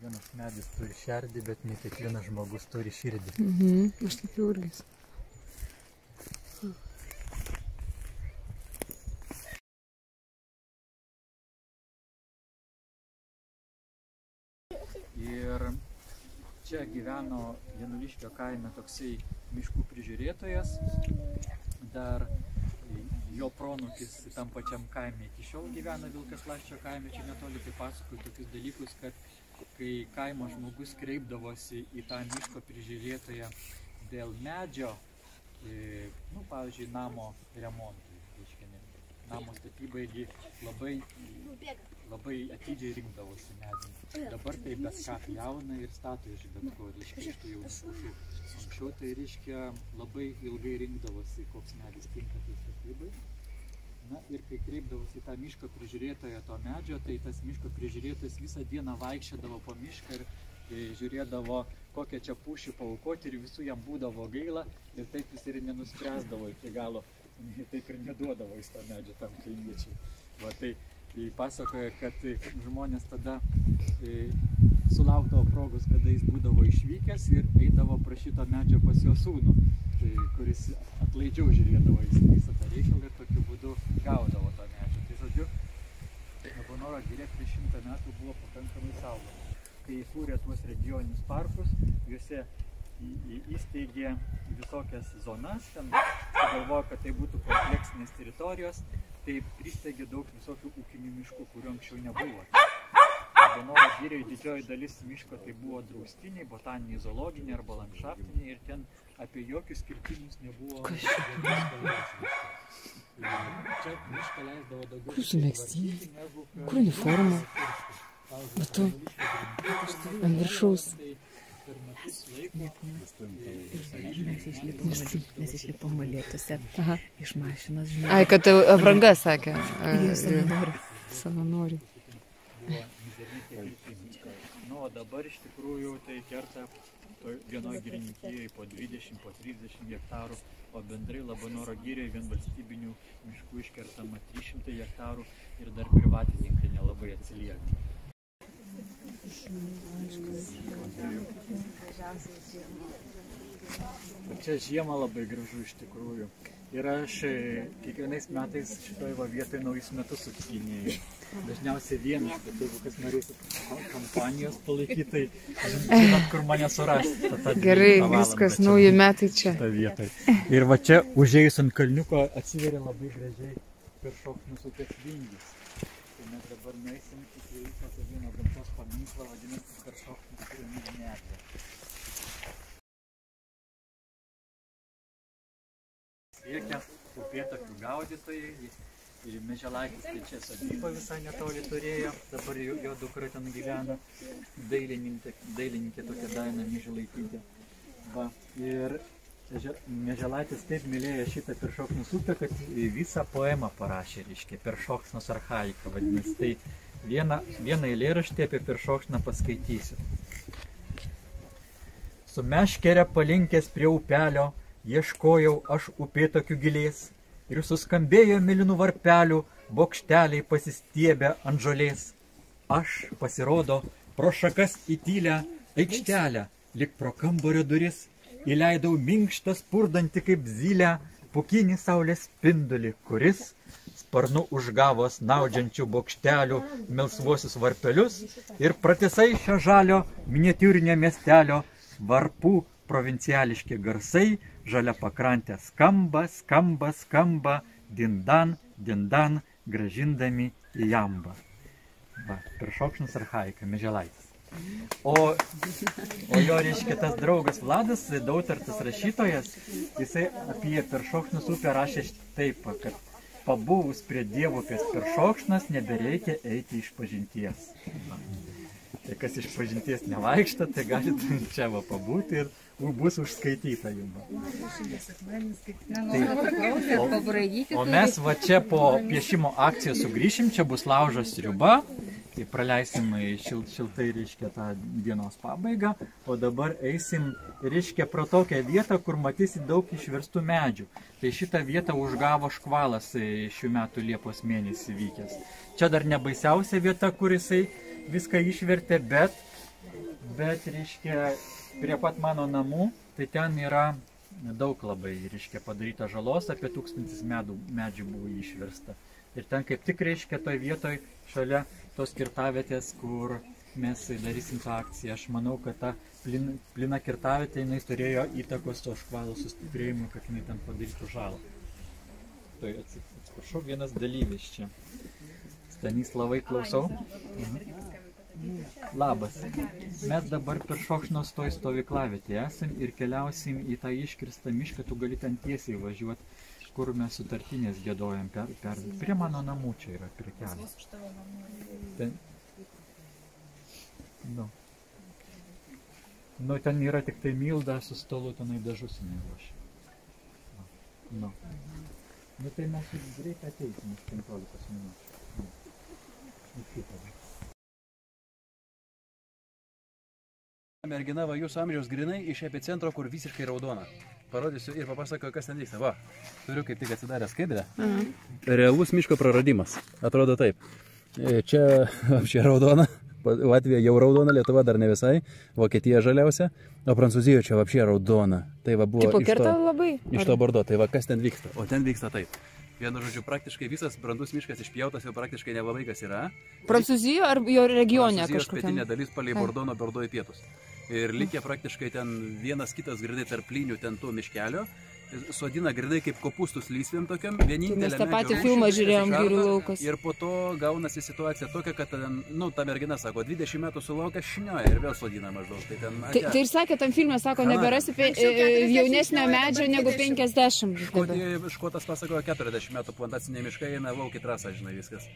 Kiekvienas medis turi šerdį, bet ne kiekvienas žmogus turi širdį. Aš taip jau irgi. Ir čia gyveno Januliškio kaime toksai miškų prižiūrėtojas. Dar jo pronukis tam pačiam kaime iki šiol gyvena Vilkaslaščio kaime. Čia netoli tai pasakoju tokius dalykus, kad kai kaimo žmogus kreipdavosi į tą miško prižiūrėtoją dėl medžio, pavyzdžiui, namo remontui, namo statybai labai atidžiai rinkdavosi medį. Dabar tai bet ką jauna ir stato iš bet ko, iš tų jaunų pušų. Anksčiau tai reiškia labai ilgai rinkdavosi, koks medis tinka tai statybai. Na ir kai kreipdavosi į tą miško prižiūrėtoją to medžio, tai tas miško prižiūrėtojas visą dieną vaikščiodavo po mišką ir žiūrėdavo, kokią čia pušį paaukoti ir visų jam būdavo gaila ir taip jis ir nenuspręsdavo iki galo, taip ir neduodavo į tą medžio tam kaimiečiai. Va, tai pasakoja, kad žmonės tada sulaukdavo progos, kada jis būdavo išvykęs ir eidavo prašyto medžio pas jo sūnų, kuris atlaidžiau žiūrėdavo į visą tą reikalą ir tokiu būdu gaudavo tą medžią. Tai žodžiu, Labanoro giria prieš 100 metų buvo pakankamai saugoma. Kai įkūrė tuos regioninius parkus, juose įsteigė visokias zonas, ten sugalvojo, kad tai būtų kompleksinės teritorijos, tai pristeigė daug visokių ūkinių miškų, kurių anksčiau nebuvo. Labanoro giriai didžioji dalis miško tai buvo draustiniai, botaniniai, zoologiniai arba landšaftiniai ir ten apie jokius kirtimus nebuvo. Čia mišką leisdavo daugiau. Kur jūsų megztiniai? Kur uniforma? Matau, ant viršaus. Mes išlipom molėtuose iš mašinos, žinai. Ai, kad apranga sakė. Savanorių. Nu, o dabar iš tikrųjų tai kerta vienoje girininkijoje po 20, po 30 hektarų, o bendrai Labanoro giriai vienvalstybinių miškų iškertama 300 hektarų ir dar privatininkai nelabai atsilieka. Čia žiemą labai gražu iš tikrųjų. Ir aš kiekvienais metais šitoje vietoje naujus metus apskinėjau. Dažniausiai vienas, bet jeigu kas norėsit kampanijos palaikyti, tai žinot, kur mane surasti. Gerai, viskas, nauji metai čia. Ir va čia, užėjus ant kalniuko, atsiveria labai gražiai Peršokšnos upės vingis. Tai mes dabar nueisim iki vieno gamtos paminklą, vadinasi Peršokšnos piramidinė eglė. Siekia upėtakių gaudytojai, Mieželaitis tai čia sodybą visai netoli turėjo, dabar jo dukra ten gyvena, dailininkė tokia Daina Mieželaitytė. Va, ir Mieželaitis taip mylėjo šitą Peršokšnos upę, kad visą poemą parašė, reiškia, Peršokšnos archaika vadinasi. Tai vieną eilėraštį apie Peršokšną paskaitysiu. Su meškere palinkęs prie upelio, ieškojau aš upėtakių gilės ir suskambėjo mėlynų varpelių, bokšteliai pasistiebę ant žolės. Aš, pasirodo, pro šakas į tylę aikštelę, lyg pro kambario duris, įleidau minkštą spurdantį kaip zylę, pukinį saulės spindulį, kuris, sparnu užgavo snaudžiančių bokštelių melsvuosius varpelius ir pratisai šio žalio miniatiūrinio miestelio varpų provinciališki garsai, žalia pakrantė skamba, skamba, skamba, dindan, dindan, gražindami į jambą. Va, Peršokšnos archaika, Mieželaitis. O jo, reiškia, tas draugas Vladas, Dautartas rašytojas, jisai apie Peršokšnos upę rašė taip, kad pabuvus prie dievupės Peršokšnos nebereikia eiti iš pažinties. Tai kas iš pažinties nevaikšta, tai galite čia va pabūti ir bus užskaityta jums. O mes va čia po piešimo akcijos sugrįšim, čia bus laužas sriuba, tai praleisim šiltai, reiškia, tą dienos pabaigą, o dabar eisim, reiškia, pro tokią vietą, kur matysi daug išverstų medžių. Tai šitą vietą užgavo škvalas šių metų Liepos mėnesį vykęs. Čia dar nebaisiausia vieta, kur jisai viską išvertė, bet Bet, reiškia, prie pat mano namų, tai ten yra daug labai, reiškia, padaryta žalos, apie 1000 medžių buvo išversta. Ir ten kaip tik, reiškia, toj vietoj šalia tos kirtavietės, kur mes darysim tą akciją. Aš manau, kad ta plina kirtavietė, jinai turėjo įtakos to škvalo sustiprėjimui, kad jinai ten padarytų žalą. Tai atsiprašau, vienas dalyvis čia. Stanislavai, klausau. Labas. Mes dabar per Šokšnos toj stovyklavietėje esam ir keliausim į tą iškirstą mišką, tu gali ten tiesiai važiuoti, kur mes sutartinės giedojam prie mano namų čia yra, prie kelio. Ten... Nu, ten yra tik tai Milda su stolu, tenai dažus neruošia. Nu, tai mes greitai ateisim, 15 minučių. Mergina va jūsų amžiaus grinai iš epicentro, kur visiškai raudona. Parodysiu ir papasakoju, kas ten vyksta. Va, turiu kaip tik atsidarę skaidrę. Realus miško praradimas. Atrodo taip. Čia raudona, Latvija jau raudona, Lietuva dar ne visai, Vokietija žaliausia, o Prancūzijoje čia vapšė raudona. Tai va buvo iš to Bordo. Tai va kas ten vyksta? O ten vyksta taip. Vienu žodžiu, praktiškai visas brandus miškas išpjautas, jau praktiškai nelabai kas yra. Prancūzijoje ar jo regione kažkokiam? Prancūzijos pietinė dalis palei Bordo nuo Bordo į pietus. Ir likę praktiškai ten vienas kitas grinai tarp lynių ten to miškelio. Sodina grinai kaip kopūstus lysvėm tokiam, vienintelė mes tą patį filmą žiūrėjom, Girių laukas. Ir po to gaunasi situacija tokia, kad ten, ta mergina sako, 20 metų sulaukia šinioja ir vėl sodina maždaug. Tai ir sakė, tam filme sako, neberasi jaunesnio medžio negu 50. Škotas pasakojo, 40 metų plantaciniai miškai eina lauk į trasą, žinai, viskas.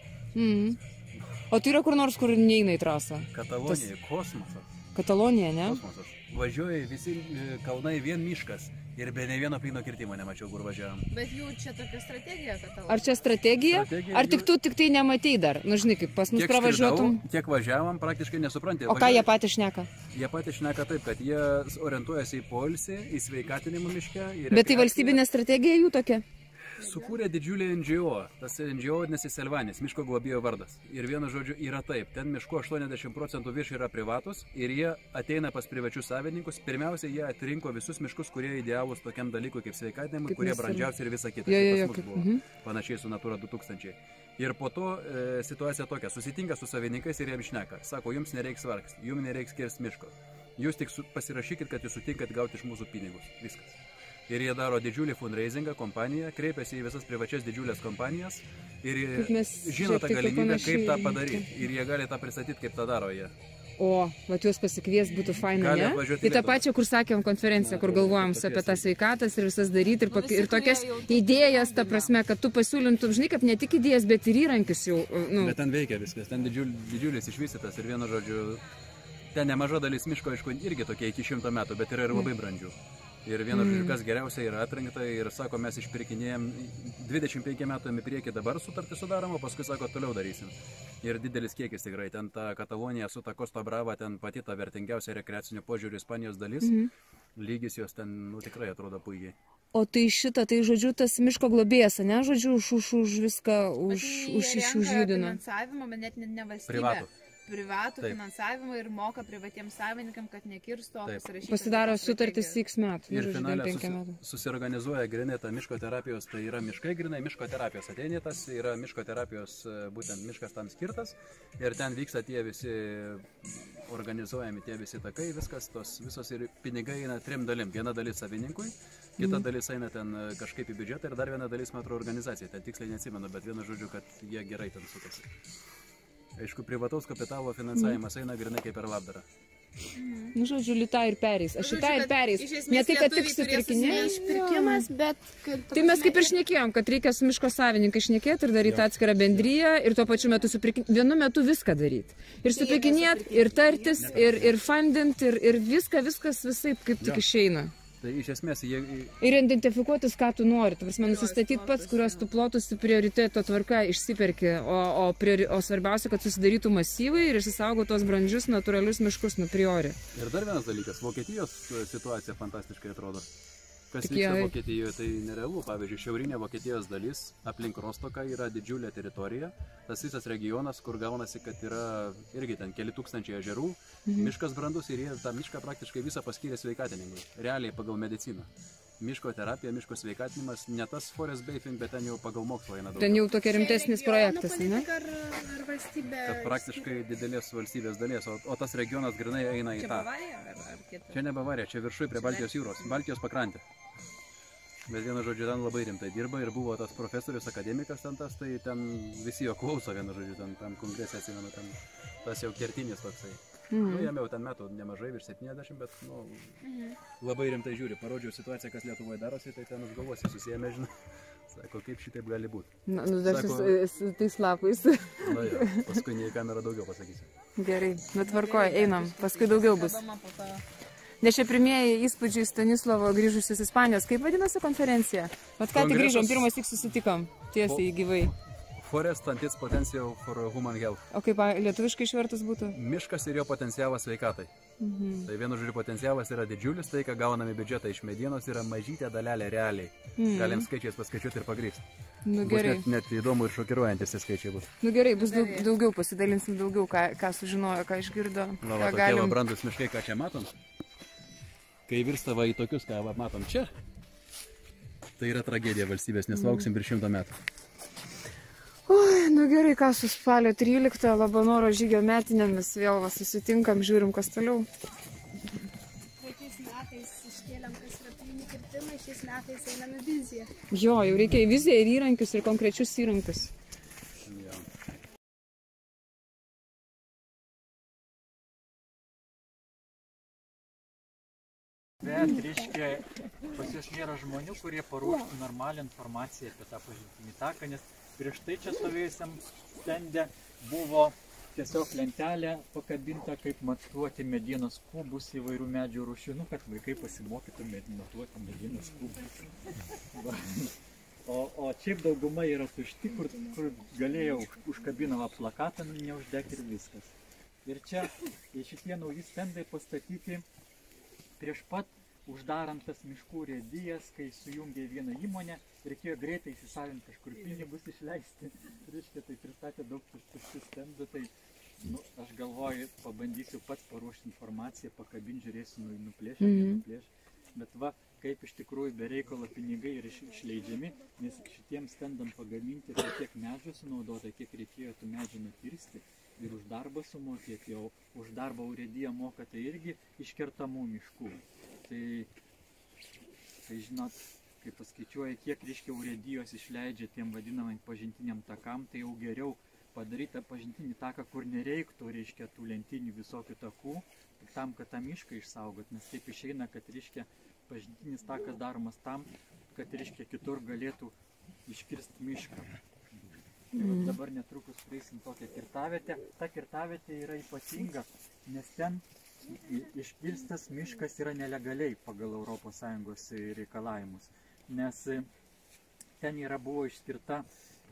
O tai yra kur nors, kur neina į trasą? Katalonija, kosmosas. Katalonija, ne? Kosmosas. Važiuoja visi kalnai vien miškas ir be ne vieno plyno kirtimo nemačiau, kur važiavam. Bet jų čia tokia strategija, Katalonija. Ar čia strategija? Ar tik tu tik tai nematei dar? Nu, žinai, kaip pas mus pravažiuotum. Tiek važiavam, praktiškai nesupranti. O ką jie patys šneka? Jie patys šneka taip, kad jie orientuojasi į poilsį, į sveikatinimą miške. Bet tai valstybinė strategija jų tokia? Sukūrė didžiulį NGO, tas NGO vadinasi Selvanis, miško globėjo vardas. Ir vienu žodžiu yra taip, ten miško 80% virš yra privatus ir jie ateina pas privačius savininkus. Pirmiausia, jie atrinko visus miškus, kurie idealūs tokiam dalykui kaip sveikatinimui, kurie brandžiausi ir visa kita. Panašiai su Natura 2000. Ir po to situacija tokia, susitinka su savininkais ir jiem šneka. Sako, jums nereiks vargti, jums nereiks kirsti miško. Jūs tik pasirašykit, kad jūs sutinkat gauti iš mūsų pinigus. Viskas. Ir jie daro didžiulį fundraisingą kompaniją, kreipiasi į visas privačias didžiulės kompanijas ir žino tą galimybę, kaip tą padaryti. Ir jie gali tą pristatyti, kaip tą daro jie. O, vat juos pasikvies būtų faina, ne? Tai tą pačią, kur sakėm konferenciją, kur galvojom apie tą sveikatas ir visas daryti ir tokias idėjas, ta prasme, kad tu pasiūlintum, žinai, kad ne tik idėjas, bet ir įrankius jau. Bet ten veikia viskas, ten didžiulis išvystytas ir vienu žodžiu, ten nemaža dalis miško, aišku, irgi tokie iki 100 metų, bet yra ir labai brandžių. Ir vienu žodžiu, kas geriausia yra atrinkta ir sako, mes išpirkinėjom 25 metų į priekį dabar sutartį sudarom, o paskui sako, toliau darysim. Ir didelis kiekis tikrai, ten ta Katalonija su ta Costa Brava, ten pati ta vertingiausia rekreacinio požiūrį Ispanijos dalis, lygis jos ten tikrai atrodo puikiai. O tai šitą, tai žodžiu, tas miško globėjas, ne, žodžiu, už viską, už išjudino. Finansavimą, bet net ne valstybė. Privatų finansavimą ir moka privatiems savininkam, kad nekirsto, pasidaro sutartis X metų. Ir finalė susiorganizuoja grinai tą miško terapijos, tai yra miškai grinai, miško terapijos ateinytas, yra miško terapijos, būtent miškas tam skirtas ir ten vyksta tie visi organizuojami, tie visi takai, viskas, tos visos ir pinigai eina 3 dalim. Viena dalis savininkui, kita dalis eina ten kažkaip į biudžetą ir dar viena dalis metro organizacijai. Ten tiksliai neatsimenu, bet vienu žodžiu, kad jie gerai ten sutasi. Aišku, privataus kapitalo finansavimas eina grinai kaip per labdarą. Nu, žodžiu, litą ir pereis. Aš litą ir pereis. Ne tai, kad tik supirkimas, bet... Tai mes kaip ir šnekėjom, kad reikia su miško savininkai šnekėti ir daryti atskirą bendryją ir tuo pačiu metu vienu metu viską daryti. Ir supirkinėti, ir tartis, ir fundint, ir viskas visaip kaip tik išeina. Tai iš esmės jie... Ir identifikuotis, ką tu nori. Tu prasme, nusistatyti pats, kurios tu plotus prioriteto tvarka išsiperki. O svarbiausia, kad susidarytų masyvai ir išsisaugo tos brandžius, natūralius miškus priori. Ir dar vienas dalykas. Vokietijos situacija fantastiškai atrodo. Kas vyksta Vokietijoje, tai nerealu. Pavyzdžiui, šiaurinė Vokietijos dalis aplink Rostoką yra didžiulė teritorija. Tas visas regionas, kur gaunasi, kad yra irgi ten keli tūkstančiai ežerų, miškas brandus ir jie tą mišką praktiškai visą paskyrė sveikatinimui. Realiai pagal mediciną. Miško terapija, miško sveikatinimas, ne tas forest bathing, bet ten jau pagal mokslo eina daug. Ten jau tokia rimtesnis projektas, ne? Ar valstybė? Kad praktiškai didelės valstybės dalies, o tas regionas grinai eina į tą. Čia ne Bavarija, čia viršui prie Baltijos jūros, Baltijos pakrantė. Bet vienu žodžiu, ten labai rimtai dirba ir buvo tas profesorius, akademikas ten tas, tai ten visi jo klauso, vienu žodžiu, ten tam kongresė atsimenu, ten tas jau kertinis toksai. Nu, jam jau ten metų nemažai, virš 70, bet nu, labai rimtai žiūri. Parodžiau situaciją, kas Lietuvoje darosi, tai ten už galvos susijėmė, žinai. Sako, kaip šitaip gali būti. Na, nu dar su tais lapais. Na jo, paskui ne į kamerą daugiau pasakysiu. Gerai, bet tvarkoja, einam, paskui daugiau bus. Nes čia pirmieji įspūdžiai Stanislovo grįžusius Ispanijos. Kaip vadinasi konferencija? Vat ką tik grįžom, pirmas tik susitikom, tiesiai gyvai. Forest and its potential for human health. O kaip lietuviškai išvertus būtų? Miškas ir jo potencialas sveikatai. Tai vienu žodžiu potencialas yra didžiulis, tai ką gauname biudžetą iš medienos yra mažytė dalelė realiai. Galim skaičiais paskaičiuoti ir pagrįsti. Nu gerai. Net įdomu ir šokiruojantis tie skaičiai bus. Nu gerai, bus daugiau, pasidalinsim daugiau, ką sužinojo, ką išgirdo. Na, va, tokie brandus miškai, ką čia matom. Kai virsta va į tokius, ką va, matom čia, tai yra tragedija valstybės, nes lauksim virš 100 metų. Oi, nu gerai, ką su spalio 13 Labanoro žygio metinėmis vėl va, susitinkam, žiūrim, kas toliau. Praeitais metais iškėlėm, kas yra plyni kirtimai, šiais metais einame viziją. Jo, jau reikia į viziją ir įrankius, ir konkrečius įrankius. Bet, reiškia, pas jūs nėra žmonių, kurie paruoštų normalią informaciją apie tą pažintinį taką, nes prieš tai čia stovėjusiam stende buvo tiesiog lentelė pakabinta, kaip matuoti medienos kubus įvairių medžių rūšių, nu, kad vaikai pasimokytų matuoti medienos kubus. O šiaip dauguma yra tušti, kur galėjau užkabinamą plakatą, neuždegti ir viskas. Ir čia šitie nauji stendai pastatyti prieš pat uždarant tas miškų urėdijas, kai sujungė vieną įmonę, reikėjo greitai įsisavinti kažkur pinigus išleisti. Reiškia, tai pristatė daug tuščių stendų, tai aš galvoju, pabandysiu pats paruošti informaciją, pakabinti, žiūrėsiu, nuplėšiu. Bet va, kaip iš tikrųjų be reikalo pinigai yra išleidžiami, nes šitiems stendam pagaminti tai tiek medžio sunaudota, kiek reikėjo tų medžių nukirsti. Ir už darbą sumokėti, o už darbą urėdiją moka tai irgi iškertamų miškų. Tai žinot, kai paskaičiuoja, kiek reiškia urėdijos išleidžia tiem vadinamam pažintiniam takam, tai jau geriau padaryti tą pažintinį taką, kur nereiktų, reiškia, tų lentinių visokių takų, tam, kad tą mišką išsaugot, nes taip išeina, kad, reiškia, pažintinis takas daromas tam, kad, reiškia, kitur galėtų iškirsti mišką. Dabar netrukus prieisim tokią kirtavietę. Ta kirtavietė yra ypatinga, nes ten iškirstas miškas yra nelegaliai pagal ES reikalavimus. Nes ten buvo išskirta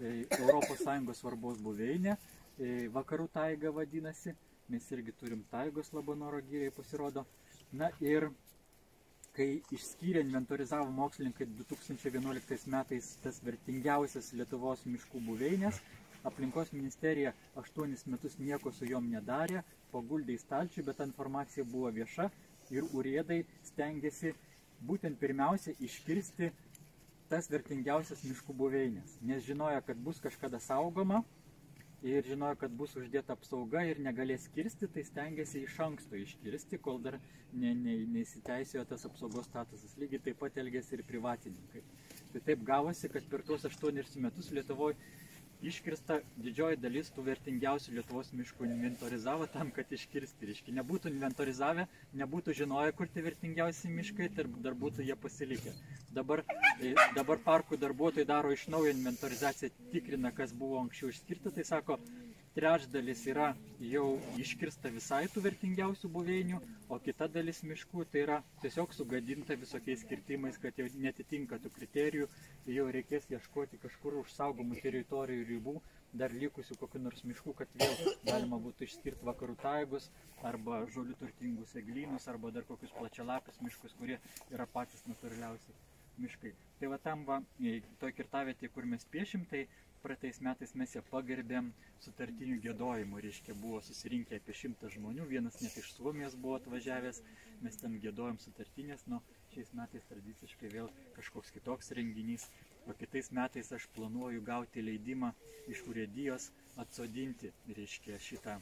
ES svarbos buveinė, Vakarų taiga vadinasi, mes irgi turim taigos Labanoro giriai pasirodo. Na ir kai išskyrė, inventorizavo mokslininkai 2011 metais tas vertingiausias Lietuvos miškų buveinės, aplinkos ministerija 8 metus nieko su jom nedarė, paguldė į stalčių, bet ta informacija buvo vieša ir urėdai stengiasi būtent pirmiausia iškirsti tas vertingiausias miškų buveinės, nes žinojo, kad bus kažkada saugoma ir žinojo, kad bus uždėta apsauga ir negalės kirsti, tai stengiasi iš anksto iškirsti, kol dar neįsiteisėjo tas apsaugos statusas. Lygiai taip pat elgėsi ir privatininkai. Tai taip gavosi, kad per tuos 8 metus Lietuvoje iškirsta didžioji dalis tų vertingiausių Lietuvos miškų inventorizavo tam, kad iškirsti. Reiškia, nebūtų inventorizavę, nebūtų žinoję, kur tie vertingiausi miškai, dar būtų jie pasilikę. Dabar parkų darbuotojai daro iš naujo inventorizaciją, tikrina, kas buvo anksčiau išskirta, tai sako, trečdalis yra jau iškirsta visai tų vertingiausių buveinių, o kita dalis miškų tai yra tiesiog sugadinta visokiais kirtimais, kad jau netitinka tų kriterijų, jau reikės ieškoti kažkur už saugomų teritorijų ribų, dar likusių kokių nors miškų, kad vėl galima būtų išskirti Vakarų taigus, arba žolių turtingus eglynus, arba dar kokius plačialapius miškus, kurie yra patys natūraliausi. miškai. Tai va tam va, toj kirtavietėje, kur mes piešim, tai praeitais metais mes ją pagerbėm sutartinių giedojimų. Reiškia, buvo susirinkę apie 100 žmonių, vienas net iš Suomijos buvo atvažiavęs, mes ten giedojom sutartinės, nu, šiais metais tradiciškai vėl kažkoks kitoks renginys. O kitais metais aš planuoju gauti leidimą iš urėdijos atsodinti, reiškia,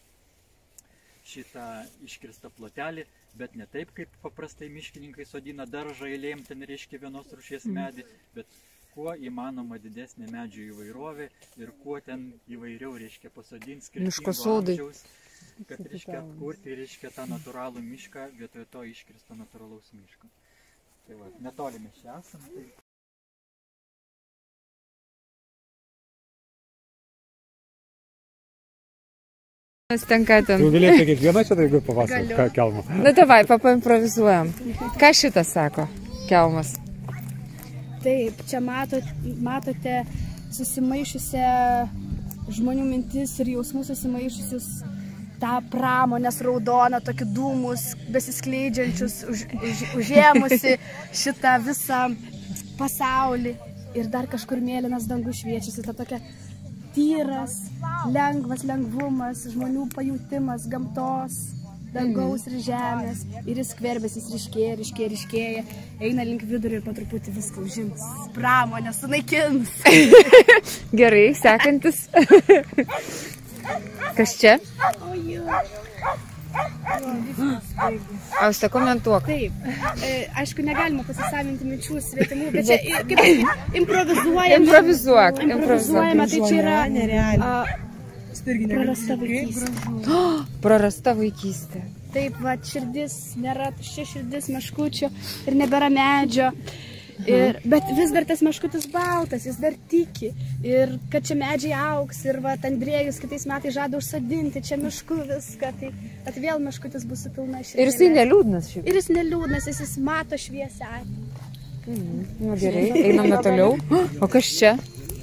šitą iškirstą plotelį, bet ne taip, kaip paprastai miškininkai sodina daržą eilėm, ten reiškia vienos rūšies medį, bet kuo įmanoma didesnė medžių įvairovė ir kuo ten įvairiau, reiškia, pasodinti skirtingo amžiaus, kad, reiškia, atkurti, reiškia, tą natūralų mišką vietoj to iškirsto natūralaus miško. Tai va, netoli mes čia esame. Tai... Tenka ten. Jau galėtų kiekvieną čia tai papasakoti kelmą. Na davai, paimprovizuojam. Ką šitas sako, kelmas? Taip, čia matote susimaišusią žmonių mintis ir jausmus susimaišusius tą pramonės raudoną, tokį dūmus besiskleidžiančius, užėmusi šitą visą pasaulį. Ir dar kažkur mėlynas dangus šviečiasi, ta tokia tyras, lengvas lengvumas, žmonių pajūtimas, gamtos, dangaus ir žemės. Ir jis skverbės, jis ryškėja, eina link vidurio ir po truputį viską užims. Pramonę sunaikins. Gerai, sekantis. Kas čia? Auste, komentuok. Taip, aišku, negalima pasisavinti minčių svetimų, bet čia kaip improvizuojame. Improvizuojame, tai čia yra prarasta vaikystė. Prarasta vaikystė. Taip, va, širdis, nėra tuščia širdis meškučio ir nebėra medžio. Bet vis dar tas meškutis baltas, jis dar tiki. Ir kad čia medžiai augs ir va, Andrėjus kitais metais žada užsadinti čia mišku viską. Tai vėl meškutis bus su pilna širdis. Ir jisai neliūdnas šiaip. Ir jis neliūdnas, jis mato šviesę. Na gerai, einame toliau. O kas čia?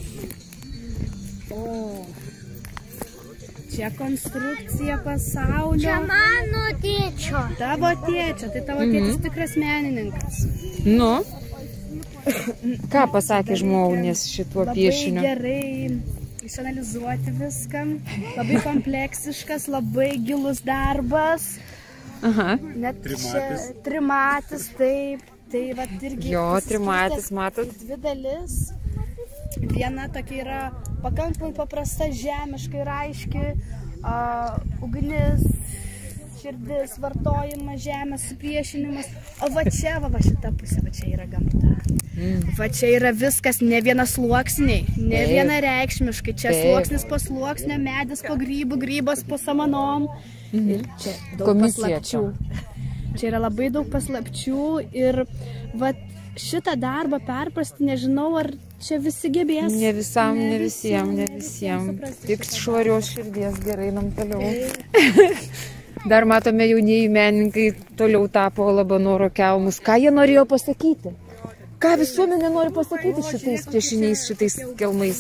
Čia konstrukcija pasaulio. Čia mano tėčio. Tavo tėčio, tai tavo tėtis tikras menininkas. Nu, ką pasakė žmonės šituo piešiniu? Labai gerai išanalizuoti viską. Labai kompleksiškas, labai gilus darbas. Aha. Net trimatis, taip. Tai va irgi. Jo, trimatis, matot. Dvi dalis. Viena tokia yra pakankamai paprasta, žemiškai ir aiški, ugnis, širdis, vartojimas, žemės supriešinimas. O va čia, va šita pusė, va čia yra gamta. Va čia yra viskas ne vienasluoksniai, ne vienareikšmiškai. Čia sluoksnis po sluoksnio, medis po grybų, grybas po samanom. Ir čia daug paslapčių. Čia yra labai daug paslapčių ir va šitą darbą perprasti, nežinau, ar čia visi gebės. Ne visam, ne visiems. Tik švarios širdies, gerai, einam toliau. Dar matome, jaunieji menininkai toliau tapo Labanoro kelmus. Ką jie norėjo pasakyti? Ką visuomenė nori pasakyti šitais piešiniais, šitais kelmais?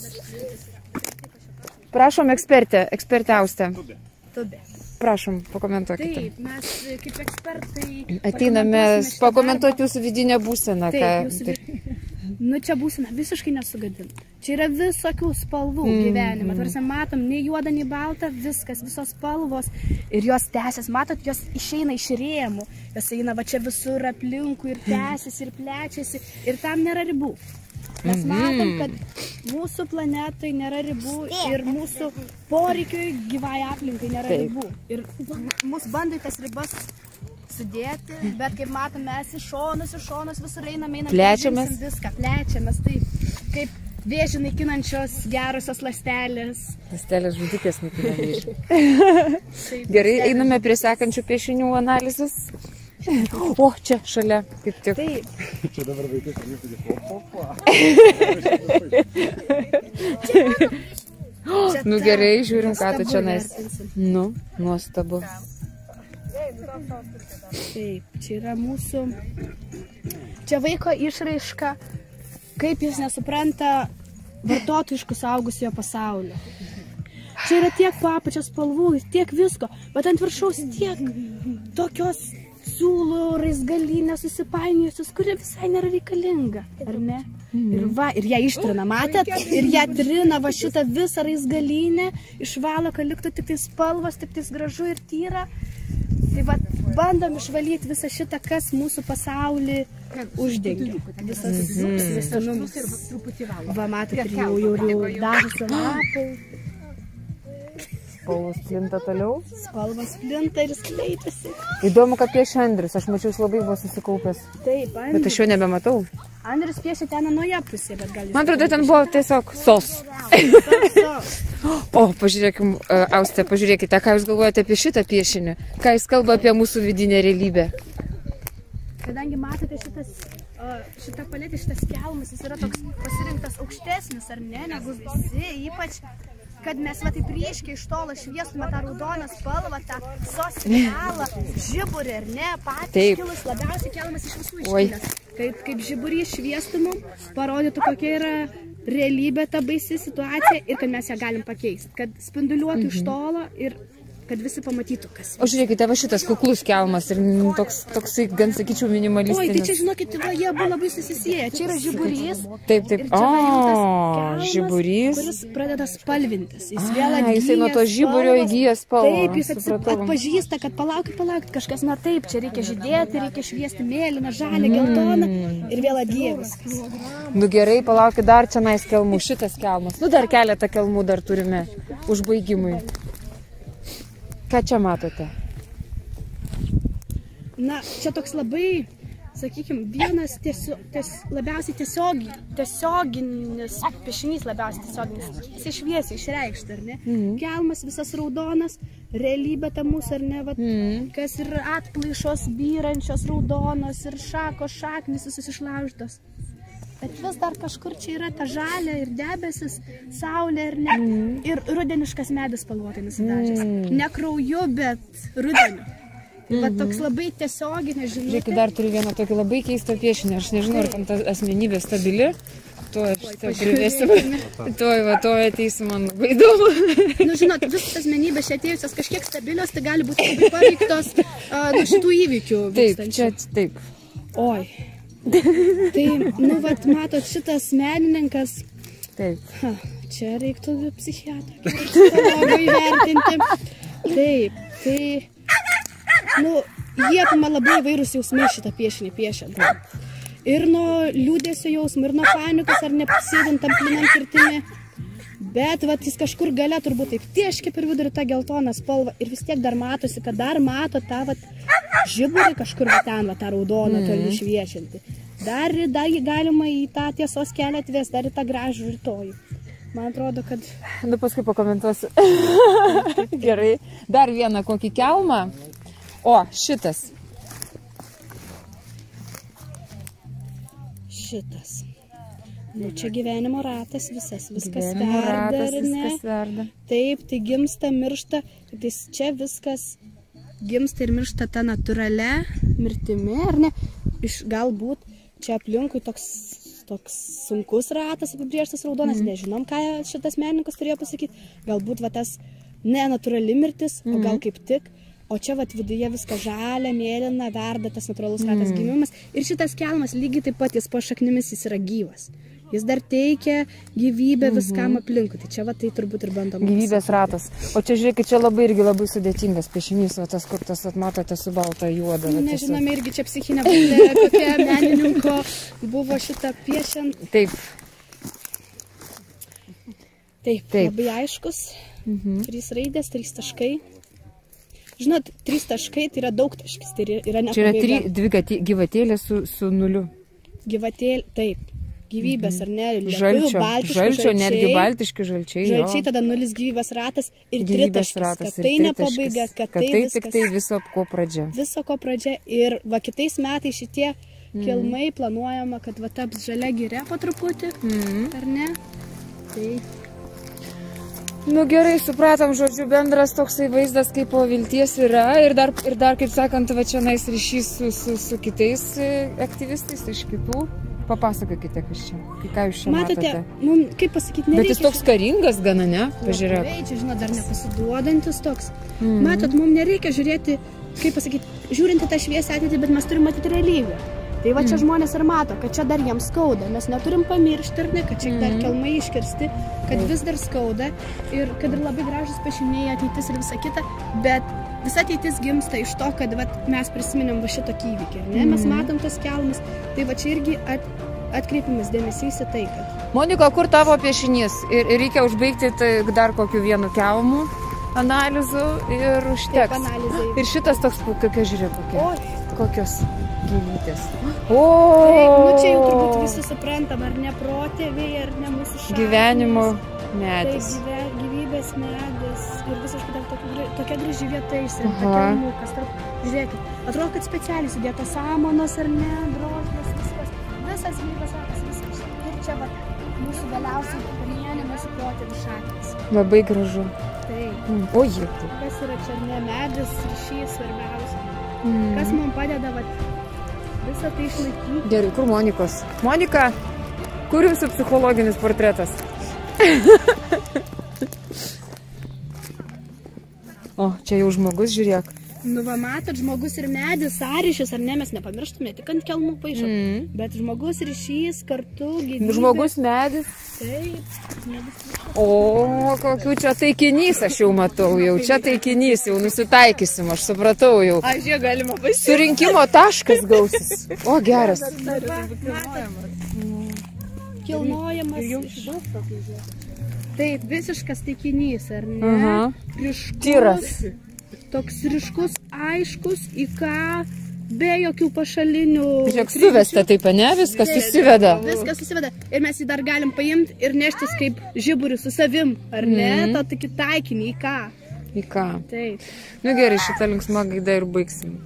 Prašom, ekspertė Auste. Tubė. Prašom, pakomentuokite. Taip, mes kaip ekspertai ateiname pakomentuoti jūsų vidinę būseną. Nu, čia būsena visiškai nesugadinta. Čia yra visokių spalvų gyvenimą. Tarsi matom, nei juoda, nei balta, viskas, visos spalvos. Ir jos tęsiasi, matot, jos išeina iš rėmų. Jos eina va čia visur aplinkui ir tęsiasi, ir plečiasi. Ir tam nėra ribų. Mes matom, kad mūsų planetai nėra ribų ir mūsų poreikiui gyvai aplinkai nėra ribų. Ir mūsų bandai tas ribas sudėti, bet kaip matom, mes iš šonus visur einame, plečiamės viską, plečiamės, taip, kaip vėžį naikinančios gerosios ląstelės. Ląstelės žudikės naikina vėžį. Gerai, einame prie sekančių piešinių analizės. O, čia šalia, kaip tik. Taip. Čia dabar vaikai pradėti Nu gerai, žiūrim, ką tu čia nais. Nu, nuostabu. Taip, čia yra mūsų, čia vaiko išraiška, kaip jis nesupranta vartotojiškų suaugusiojo pasaulio. Čia yra tiek po apačios spalvų, tiek visko, bet ant viršaus tiek tokios siūlų raizgalynę susipainiojusius, kuri visai nėra reikalinga, ar ne? Ir ją ištrina, matėt? Ir ją trina va šitą visą raizgalynę, išvalo, kad liktų tik tai spalvos, tik tai gražu ir tyra. Tai va, bandom išvalyti visą šitą, kas mūsų pasaulį uždengia. Visas visuonumus. Va, matot, ir jau dažosi lapai. Spalvos plinta toliau. Spalvos plinta ir skleidžiasi. Įdomu, kad piešia Andrius. Aš mačiau, jis labai buvo susikaupęs. Taip, Andrius. Bet aš jo nebematau. Andrius piešia ten anoje pusėje, bet gal jis... Man atrodo, ten buvo tiesiog sos. O, pažiūrėkim, Austė, pažiūrėkite, ką jūs galvojate apie šitą piešinį. Ką jis kalba apie mūsų vidinę realybę. Kadangi matote šitą paletę, šitas kelmas, jis yra toks pasirinktas aukštesnis, ar ne, negu visi, ypač kad mes va taip ryškiai iš tolo šviestume tą raudoną spalvą, tą sosialą, žiburį, ar ne, patys kilus labiausiai kelmas iš visų iškilęs. Kaip žiburį šviestumum, parodytų, kokia yra realybė, ta baisi situacija ir kad mes ją galim pakeisti, kad spinduliuotų iš tolo ir kad visi pamatytų, kas. O žiūrėkite, va šitas kuklus kelmas ir toksai, gan sakyčiau, minimalistinis. Oi, tai čia, žinokit, jie buvo labai susisieję. Čia yra žiburys. Taip. O, žiburys. Kuris pradeda spalvintis. Jis vėl atgyja. Jisai nuo to žiburio įgyja spalvą. Taip, jis atpažįsta, kad palaukit, kažkas, na taip, čia reikia žydėti, reikia šviesti mėlyną, žalią, geltoną ir vėl atgyja viskas. Nu gerai, palaukit, dar čia nais kelmų, šitas kelmas. Nu dar keletą kelmų dar turime užbaigimui. Ką čia matote? Na, čia toks labai, sakykime, vienas labiausiai tiesioginis piešinys, labiausiai tiesioginis. Jis šviesiai išreikšta, ar ne? Kelmas visas raudonas, realybė ta mūsų, ar ne? Vat, kas ir atplaišos, byrančios raudonos ir šakos, šaknis visus išlaužtos. Bet vis dar kažkur čia yra ta žalia ir debesis, saulė ir ne. Ir rudeniškas medis spalvotai nusidažęs. Ne krauju, bet rudeniu. Va toks labai tiesiogiai, nežinau. Žiūrėkit, dar turiu vieną tokį labai keistą piešinį. Aš nežinau, ar tam ta asmenybė stabili. Tuo aš privesiu. Tuo ateisiu, man labai įdomu. Nu, žinot, visos asmenybės čia atėjusios kažkiek stabilios, tai gali būti labai paveiktos nuo šitų įvykių. Taip, čia taip. Oi. Tai, nu, vat, matot, šitas menininkas, čia reiktų psichiatrą, psichologą įvertinti. Taip, tai, nu, jie apima labai įvairūs jausmai šitą piešinį piešiant. Ir nuo liūdėsio jausmų, ir nuo panikos, ar neprisėdint tam plinam kirtimi. Bet, vat, jis kažkur gale turbūt taip tieškia per vidurį tą geltoną spalvą ir vis tiek dar matosi, kad dar mato tą, vat, žiburį kažkur va ten, va, tą raudoną, toli šviečiantį. Dar galima į tą tiesos kelią atvesti, dar į tą gražų rytojų. Man atrodo, kad... Nu, paskui pakomentuosiu. Gerai. Dar vieną kokį kelmą. O, šitas. Šitas. Nu, čia gyvenimo ratas visas, viskas verda, ar ne? Taip, tai gimsta, miršta, tai čia viskas gimsta ir miršta ta natūralia mirtimi, ar ne? Galbūt čia aplinkui toks sunkus ratas apibrėžtas raudonas, nežinom, ką šitas menininkas turėjo pasakyti. Galbūt va tas nenatūrali mirtis, o gal kaip tik. O čia vat viduje viską žalia, mėlyna, verda tas natūralus ratas gimimas. Ir šitas kelmas lygiai taip pat, jis po šaknimis jis yra gyvas. Jis dar teikia gyvybę viskam aplinkui. Tai čia va tai turbūt ir bandom. Gyvybės ratas. O čia žiūrėkit, čia labai sudėtingas piešinys, va tas, kur tas matote su balta juoda. Nežinome, irgi čia psichinė būklė, kokia menininko buvo šitą piešiant. Taip. Taip, labai aiškus. 3 raidės, 3 taškai. Žinot, 3 taškai tai yra daug taškis, tai yra ne pabaiga. Čia yra 2 gyvatėlės su nuliu. Gyvatėlė, taip. Gyvybės, ar ne? Žalčio, netgi baltiški žalčiai. Žalčiai, tada 0 gyvybės ratas ir 3 taškis. Kad tai ne pabaiga, kad tai viskas. Tik tai viso ko pradžia. Viso ko pradžia. Ir va kitais metais šitie kelmai planuojama, kad va taps žalia giria po truputį, ar ne? Tai... Nu gerai, supratom, žodžiu, bendras toksai vaizdas, kaip po vilties yra ir dar, kaip sakant, va čia nais ryšys su kitais aktyvistais iš kitų Papasakokite, kas čia. Ką jūs čia matote? Kaip pasakyti, nereikia. Bet jis toks karingas gana, ne? Pažiūrėk. Čia, žinot, dar nepasiduodantis toks. Matot, mums nereikia žiūrėti, kaip pasakyti, žiūrinti tą šviesę ateitį, bet mes turim matyti realybę. Tai va čia žmonės ir mato, kad čia dar jiems skauda. Mes neturim pamiršti, ar ne, kad čia dar kelmai iškirsti, kad vis dar skauda ir kad ir labai gražus piešiniai, ateitis ir visa kita, bet visa ateitis gimsta iš to, kad vat, mes prisiminėm va šitokį įvykį, ne? Mes matom tos kelmus, tai va čia irgi atkreipimas dėmesys į tai, kad... Monika, kur tavo piešinys? Ir reikia užbaigti tai dar kokiu vienu kelmu analizu ir užteks. Taip, analizai. Ir šitas toks, kokia žiūrėk, kokios gyvytės. O! Taip, nu čia jau turbūt visi suprantam, ar ne protėviai, ar ne mūsų šaknys. Gyvenimo medis. Taip, gyvybės medis ir visiškai dar tokia graži vieta įsirenta, kelmukas. Žiūrėkit, atrodo, kad specialiai sudėta samanos ar ne, drožlės, visas gyvybės ratas, viskas. Ir čia va, mūsų galiausiai kamienė, mūsų protėvių šaknys. Labai gražu. Taip. O jie. Kas yra čia, ne medis, ryšys svarbiausia. Kas man padeda va, visą tai išlaikyti. Gerai, kur Monikos? Monika, kur jūsų psichologinis portretas? O, čia jau žmogus, žiūrėk. Nu, va, matot, žmogus ir medis, sąryšis, ar ne, mes nepamirštume, tik ant kelmų paišom. Bet žmogus ryšys, kartu, gyvybė. Žmogus medis. Taip, medis. O, kokių čia taikinys, aš jau matau, jau čia taikinys, jau nusitaikysim, aš supratau jau. Aš jie galima pasiūlyti. Surinkimo taškas gausis. O, geras. Kilnojamas. Taip, visiškas taikinys, ar ne? Ryškus. Tyras. Toks ryškus, aiškus, į ką, be jokių pašalinių... Žiūrėk, suvesta taip, ne? Viskas susiveda. Viskas susiveda. Ir mes jį dar galim paimti ir neštis kaip žiburį su savim, ar ne? To tokį taikinį, į ką? Į ką? Taip. Nu gerai, šitą linksmą gaidą ir baigsim.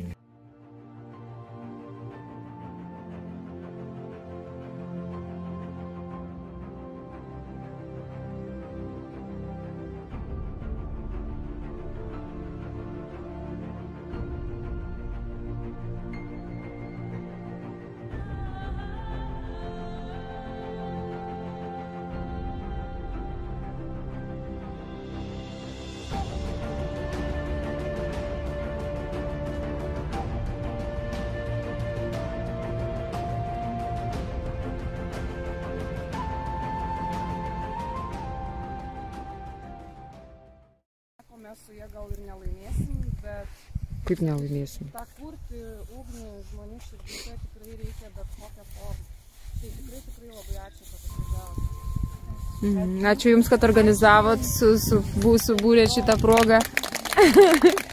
Mes su jie gal ir nelaimėsim, bet... Kaip nelaimėsim? tą kurti ugnį žmonių širdyse tikrai reikia bet kokią formą. Tai tikrai labai ačiū, kad atvažiavote. Ačiū Jums, kad organizavot, subūrėt šitą progą.